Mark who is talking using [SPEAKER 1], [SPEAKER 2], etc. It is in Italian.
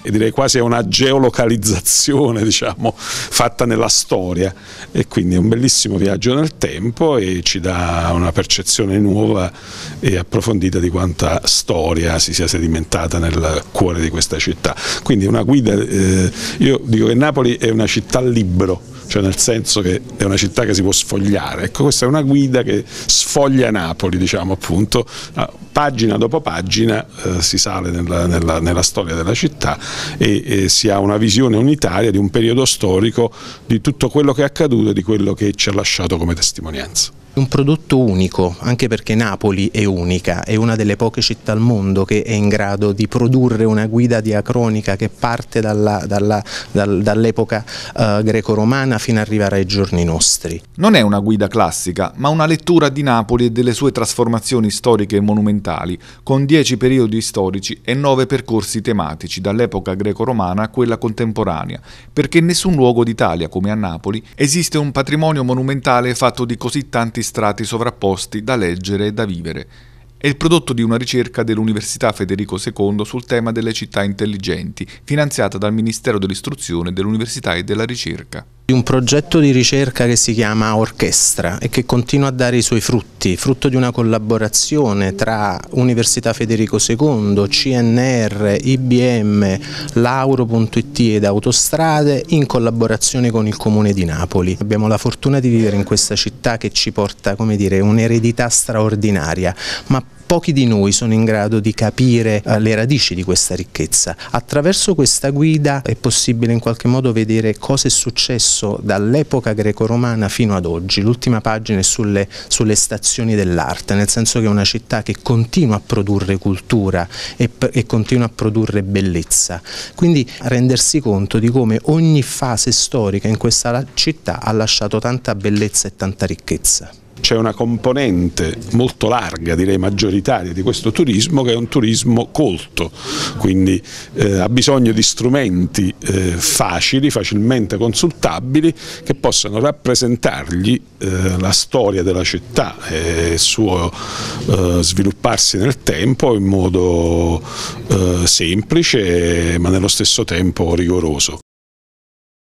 [SPEAKER 1] e direi quasi a una geolocalizzazione, diciamo, fatta nella storia, e quindi è un bellissimo viaggio nel tempo e ci dà una percezione nuova e approfondita di quanta storia si sia sedimentata nel cuore di questa città. Quindi una guida, io dico che Napoli è una città libero, cioè nel senso che è una città che si può sfogliare. Ecco, questa è una guida che sfoglia Napoli, diciamo, appunto, pagina dopo pagina si sale nella storia della città e si ha una visione unitaria di un periodo storico, di tutto quello che è accaduto e di quello che ci ha lasciato come testimonianza.
[SPEAKER 2] Un prodotto unico, anche perché Napoli è unica, è una delle poche città al mondo che è in grado di produrre una guida diacronica che parte dall'epoca greco-romana fino ad arrivare ai giorni nostri.
[SPEAKER 3] Non è una guida classica, ma una lettura di Napoli e delle sue trasformazioni storiche e monumentali, con 10 periodi storici e 9 percorsi tematici, dall'epoca greco-romana a quella contemporanea, perché in nessun luogo d'Italia, come a Napoli, esiste un patrimonio monumentale fatto di così tanti strati sovrapposti da leggere e da vivere. È il prodotto di una ricerca dell'Università Federico II sul tema delle città intelligenti, finanziata dal Ministero dell'Istruzione, dell'Università e della Ricerca.
[SPEAKER 2] Un progetto di ricerca che si chiama Orchestra e che continua a dare i suoi frutti, frutto di una collaborazione tra Università Federico II, CNR, IBM, Lauro.it ed Autostrade, in collaborazione con il Comune di Napoli. Abbiamo la fortuna di vivere in questa città che ci porta, come dire, un'eredità straordinaria, ma pochi di noi sono in grado di capire le radici di questa ricchezza. Attraverso questa guida è possibile in qualche modo vedere cosa è successo dall'epoca greco-romana fino ad oggi. L'ultima pagina è sulle stazioni dell'arte, nel senso che è una città che continua a produrre cultura e continua a produrre bellezza. Quindi rendersi conto di come ogni fase storica in questa città ha lasciato tanta bellezza e tanta ricchezza.
[SPEAKER 1] C'è una componente molto larga, direi maggioritaria, di questo turismo che è un turismo colto, quindi ha bisogno di strumenti facili, facilmente consultabili, che possano rappresentargli la storia della città e il suo svilupparsi nel tempo in modo semplice ma nello stesso tempo rigoroso.